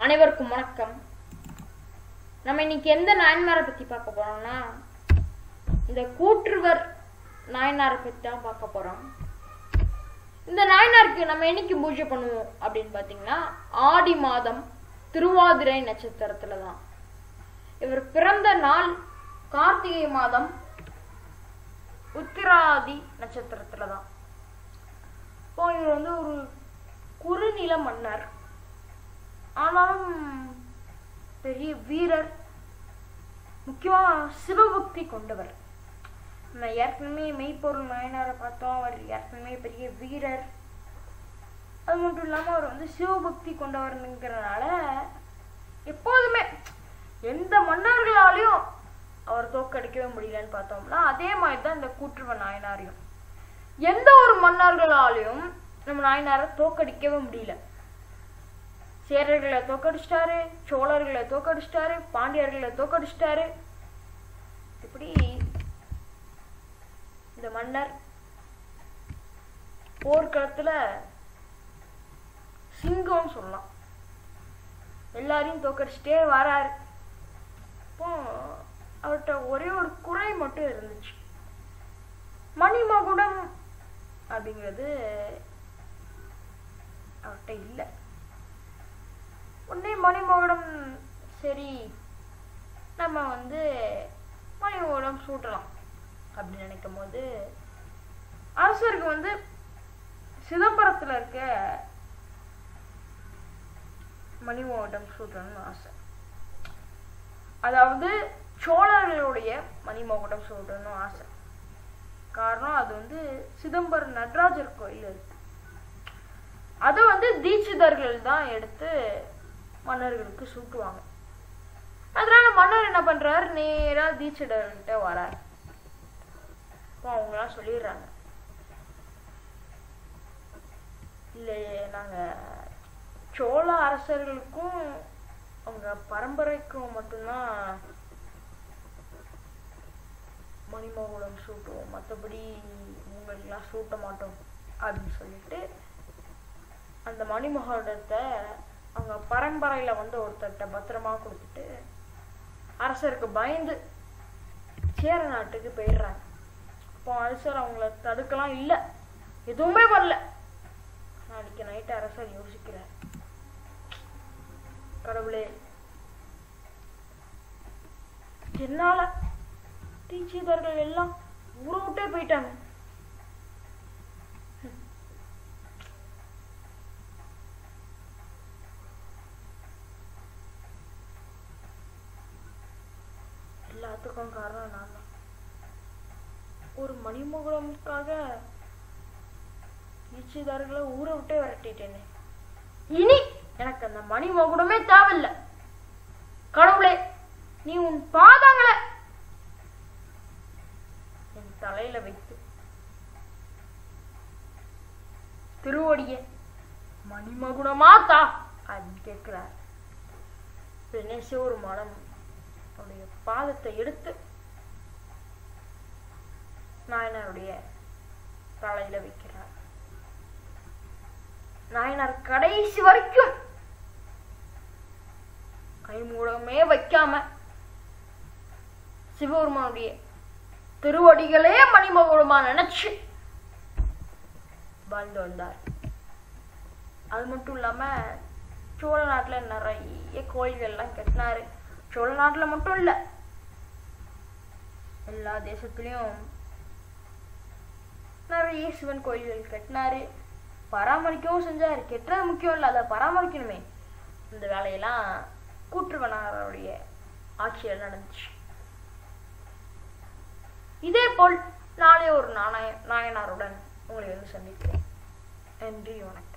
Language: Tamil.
அனைவருக்கும் வணக்கம். நம்ம இன்னைக்கு எந்த நாயன்மாரை பத்தி பார்க்க போறோம்னா, இந்த கூற்றுவர் நாயனாரை பத்தி தான் பார்க்க போறோம். இந்த நாயனாருக்கு நம்ம என்னைக்கு பூஜை பண்ணுவோம் அப்படின்னு பாத்தீங்கன்னா, ஆடி மாதம் திருவாதிரை நட்சத்திரத்துல தான். இவர் பிறந்த நாள் கார்த்திகை மாதம் உத்திராதி நட்சத்திரத்துல தான். இப்போ இவர் வந்து ஒரு குறுநில மன்னர், ஆனாலும் பெரிய வீரர், முக்கியமா சிவபக்தி கொண்டவர். நம்ம ஏற்கனவே மெய்ப்பொருள் நாயனாரை பார்த்தோம். அவர் ஏற்கனவே பெரிய வீரர். அது மட்டும் இல்லாம அவர் வந்து சிவபக்தி கொண்டவர்ங்கிறதுனால எப்போதுமே எந்த மன்னர்களாலையும் அவர் தோக்கடிக்கவே முடியலன்னு பார்த்தோம்னா, அதே மாதிரிதான் இந்த கூற்றுவ நாயனாரையும் எந்த ஒரு மன்னர்களாலையும் நம்ம நாயனாரை தோக்கடிக்கவே முடியல. சேரர்களை தோக்கடிச்சிட்டாரு, சோழர்களை தோக்கடிச்சிட்டாரு, பாண்டியர்களை தோக்கடிச்சிட்டாரு. இப்படி இந்த மன்னர் போர்க்களத்துல சிங்கம் சொல்லலாம், எல்லாரையும் தோக்கடிச்சிட்டே வராரு. இப்போ அவர்கிட்ட ஒரே ஒரு குறை மட்டும் இருந்துச்சு. மணிமகுடம் அப்படிங்கிறது அவர்கிட்ட இல்லை. உடனே மணிமகுடம், சரி நம்ம வந்து மணிமகுடம் சூட்டலாம் அப்படின்னு நினைக்கும் போது, அரசருக்கு வந்து சிதம்பரத்துல இருக்க மணிமகுடம் சூட்டணும்னு ஆசை. அதாவது சோழர்களுடைய மணிமகுடம் சூட்டணும்னு ஆசை. காரணம், அது வந்து சிதம்பரம் நடராஜர் கோயில் இருக்கு. அதை வந்து தீட்சிதர்கள் தான் எடுத்து மன்னர்களுக்கு சூட்டுவாங்க. அதனால மன்னர் என்ன பண்றாரு, நேரா தீட்சிதர்கிட்ட வராரு. அவங்களாம் சொல்லிடுறாங்க, இல்லையே நாங்க சோழ அரசர்களுக்கும் அவங்க பரம்பரைக்கும் மட்டும்தான் மணிமகுடம் சூட்டுவோம், மற்றபடி உங்களுக்கெல்லாம் சூட்ட மாட்டோம் அப்படின்னு சொல்லிட்டு அந்த மணிமகுடத்தை அவங்க பரம்பரையில வந்து ஒருத்தர்கிட்ட பத்திரமா கொடுத்துட்டு அரசருக்கு பயந்து சேர நாட்டுக்கு போயிடுறாங்க. அப்போ அரசர் அவங்கள தடுக்கலாம் இல்லை, எதுவுமே வரல. நாளைக்கு நைட்டு அரசர் யோசிக்கிறார், கடவுளே என்னால தீட்சிதர்கள் எல்லாம் ஊரை விட்டே போயிட்டாங்க. எல்லாத்துக்கும் காரணம் நான் தான். ஒரு மணிமகுடமுக்காக தீட்சிதர்களை ஊரை விட்டே விரட்டிட்டேனே. இனி எனக்கு அந்த மணிமகுடமே தேவையில்லை. கடவுளே, நீ உன் பாதங்களை என் தலையில வைத்து திருவடிய மணிமகுடமா தா அப்படின்னு கேட்கிறார். ஒரு மனம் அவருடைய பாதத்தை எடுத்து நாயனாருடைய தலையில வைக்கிறார். நாயனார் கடைசி வரைக்கும் கைமூடமே வைக்காம சிவபெருமானுடைய திருவடிகளே மணிமகுடமா நினைச்சு வாழ்ந்து வந்தார். அது மட்டும் இல்லாம சோழ நாட்டுல நிறைய கோயில்கள் எல்லாம் கட்டினாரு. சோழ நாட்டுல மட்டும் இல்ல, எல்லா தேசத்திலயும் நிறைய சிவன் கோயில்கள் கட்டினாரு. பராமரிக்கவும் செஞ்சாரு. கெட்டது முக்கியம் இல்ல, அதை பராமரிக்கணுமே. இந்த வேலையெல்லாம் கூற்றுவனாருடைய ஆட்சியில் நடந்துச்சு. இதே போல் நாளை ஒரு நாயனாருடன் உங்களை வந்து சந்திக்கிறேன். நன்றி, வணக்கம்.